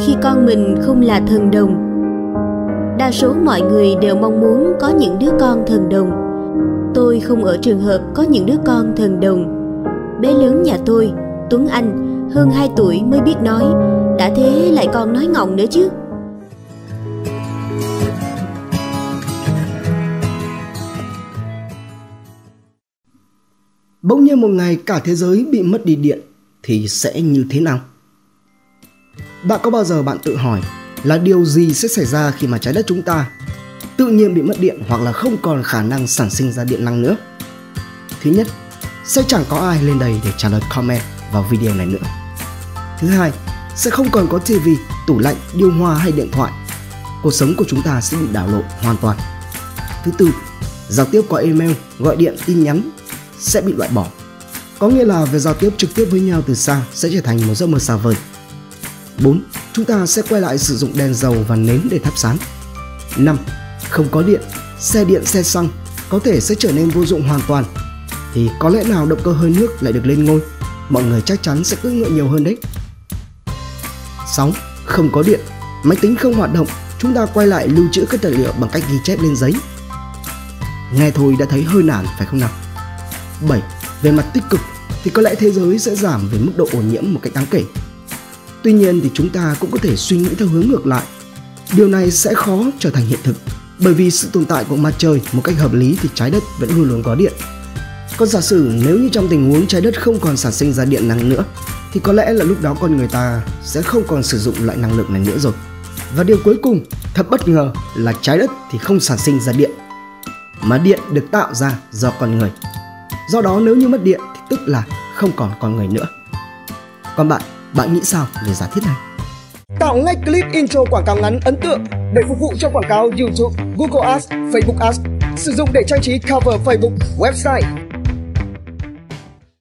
khi con mình không là thần đồng. Đa số mọi người đều mong muốn có những đứa con thần đồng. Tôi không ở trường hợp có những đứa con thần đồng. Bé lớn nhà tôi, Tuấn Anh, hơn 2 tuổi mới biết nói, đã thế lại còn nói ngọng nữa chứ. Bỗng nhiên một ngày cả thế giới bị mất đi điện thì sẽ như thế nào? Bạn có bao giờ bạn tự hỏi là điều gì sẽ xảy ra khi mà trái đất chúng ta tự nhiên bị mất điện hoặc là không còn khả năng sản sinh ra điện năng nữa? Thứ nhất, sẽ chẳng có ai lên đây để trả lời comment vào video này nữa. Thứ hai, sẽ không còn có TV, tủ lạnh, điều hòa hay điện thoại. Cuộc sống của chúng ta sẽ bị đảo lộn hoàn toàn. Thứ tư, giao tiếp qua email, gọi điện, tin nhắn sẽ bị loại bỏ. Có nghĩa là việc giao tiếp trực tiếp với nhau từ xa sẽ trở thành một giấc mơ xa vời. 4. Chúng ta sẽ quay lại sử dụng đèn dầu và nến để thắp sáng. 5. Không có điện, xe điện, xe xăng có thể sẽ trở nên vô dụng hoàn toàn. Thì có lẽ nào động cơ hơi nước lại được lên ngôi, mọi người chắc chắn sẽ cưỡi ngựa nhiều hơn đấy. 6. Không có điện, máy tính không hoạt động, chúng ta quay lại lưu trữ các tài liệu bằng cách ghi chép lên giấy. Nghe thôi đã thấy hơi nản phải không nào? 7. Về mặt tích cực thì có lẽ thế giới sẽ giảm về mức độ ô nhiễm một cách đáng kể. Tuy nhiên thì chúng ta cũng có thể suy nghĩ theo hướng ngược lại. Điều này sẽ khó trở thành hiện thực, bởi vì sự tồn tại của mặt trời một cách hợp lý thì trái đất vẫn luôn luôn có điện. Còn giả sử nếu như trong tình huống trái đất không còn sản sinh ra điện năng nữa thì có lẽ là lúc đó con người ta sẽ không còn sử dụng loại năng lượng này nữa rồi. Và điều cuối cùng thật bất ngờ là trái đất thì không sản sinh ra điện, mà điện được tạo ra do con người. Do đó nếu như mất điện thì tức là không còn con người nữa. Còn bạn nghĩ sao về giả thiết này? Tạo ngay clip intro quảng cáo ngắn ấn tượng để phục vụ cho quảng cáo YouTube, Google Ads, Facebook Ads. Sử dụng để trang trí cover Facebook, website,